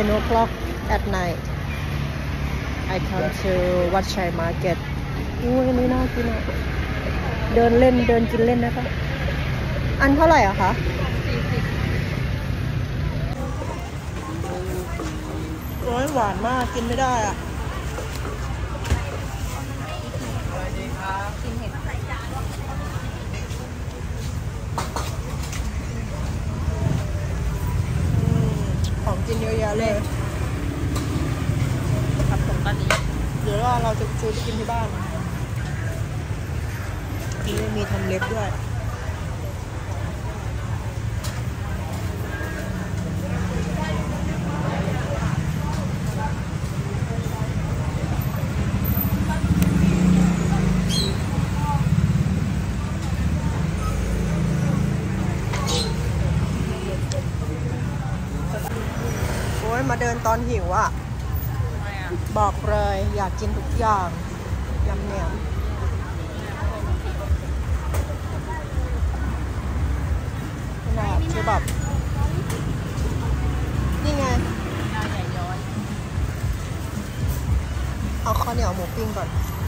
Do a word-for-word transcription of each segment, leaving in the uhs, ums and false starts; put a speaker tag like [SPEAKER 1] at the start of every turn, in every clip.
[SPEAKER 1] ten o'clock at night I come to Wat Chai Market อุ้ยอันนี้น่ากินอ่ะเดินเล่นเดินกินเล่นนะคะอันเท่าไหร่อะคะโอ้ยหวานมากกินไม่ได้อ่ะของกินเยอะแยะเลยผัดผงกะหรี่เดี๋ยวเราจะซื้อไปกินที่บ้านนี่มีทำเล็บด้วยมาเดินตอนหิวอ่ะบอกเลยอยากกินทุกอย่างยำแหนมขนาดคือแบบนี่ไงเอาข้าวเหนียวหมูปิ้งก่อน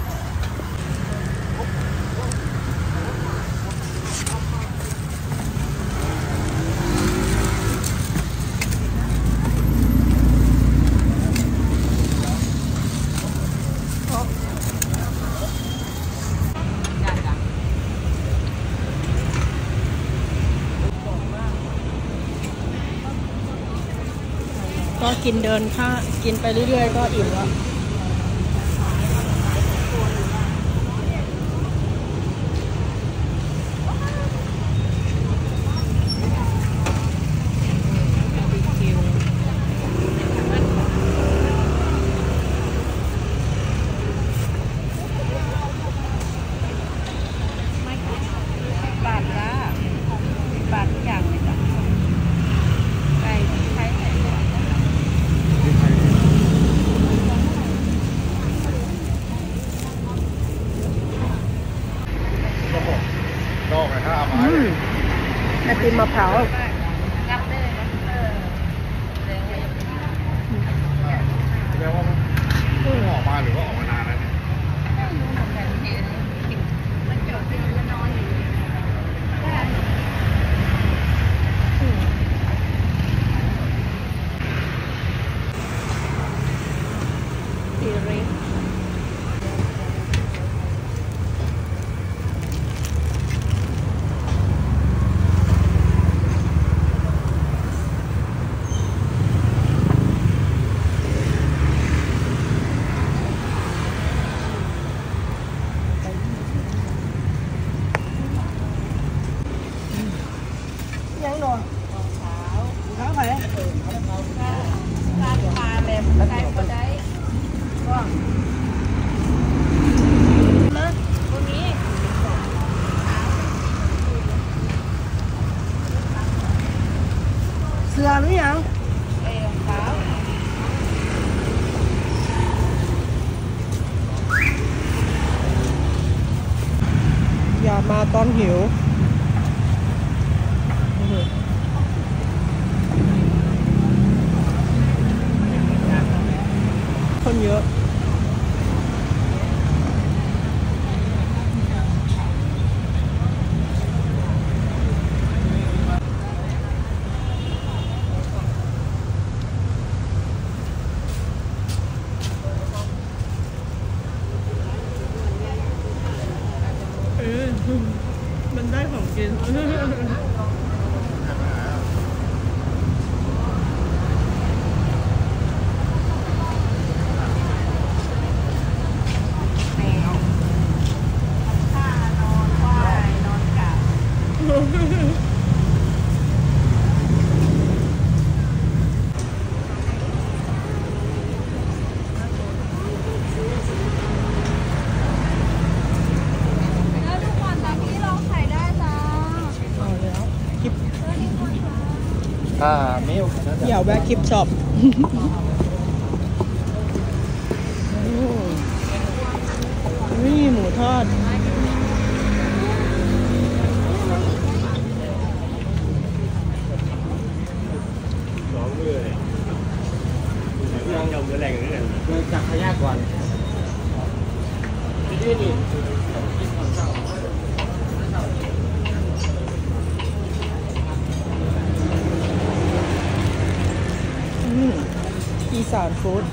[SPEAKER 1] ก็กินเดินค่ากินไปเรื่อยๆก็อิ่มแล้วบาทละบาททุกอย่างเลยจ้ะไก่ใช้ไหนไอติมมะพร้าวงับได้เลยนะเออแปลว่าเพิ่งออกมาหรือว่าออกมานานแล้วเนี่ยมันจอดเป็นนอนอยู่สีเรดยังนอนเช้าเช้าไหนร้านปลาแบบใส่ก็ได้ว่างนะตรงนี้เสือหรือยังเออเช้าอย่ามาตอนหิวคนเยอะเออมันได้ของกิน
[SPEAKER 2] อ่าเมล
[SPEAKER 1] เดี๋ยวแวะคลิปช็อปนี่หมูทอด
[SPEAKER 2] น้าก่อนนี่นี่
[SPEAKER 1] อีสานฟู้ด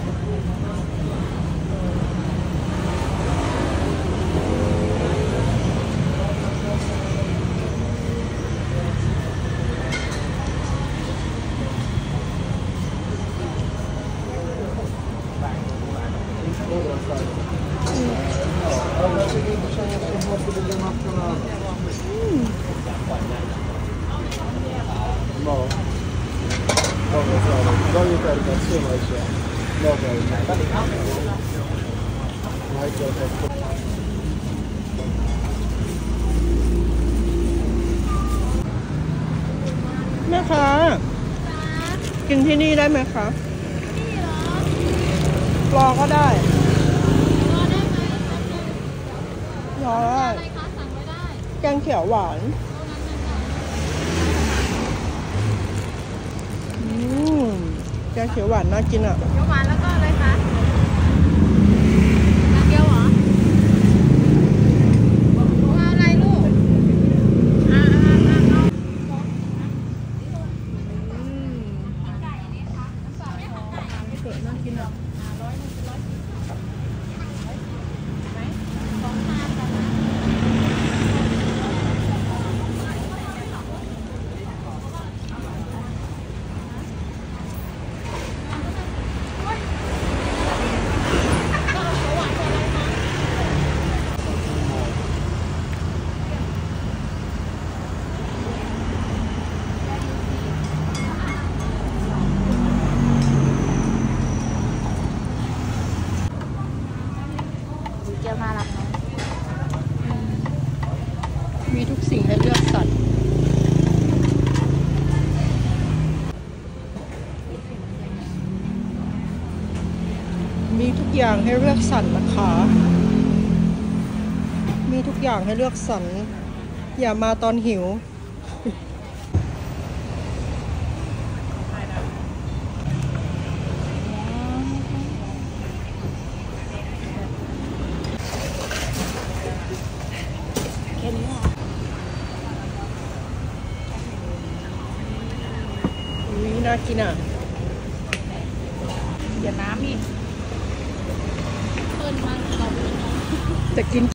[SPEAKER 1] แม่คะกินที่นี่ได้ไหมคะรอก็ได้รอได้ไหมรอได้อะไรคะสั่งไว้ได้แกงเขียวหวานอืมแกงเขียวหวานน่ากินอ่ะเขียวหวานแล้วก็อะไรคะเกี๊ยวเหรอเอาอะไรลูกอ่าอ่าอ่าเอาน่ากินอ่ะเกี๊ยวน่ารักเนาะมีทุกสิ่งให้เลือกสรรมีทุกอย่างให้เลือกสรรนะคะมีทุกอย่างให้เลือกสรรอย่ามาตอนหิวอุ๊ยน่ากินอ่ะอย่าน้ำอีกเพิ่นมากเราจะกิน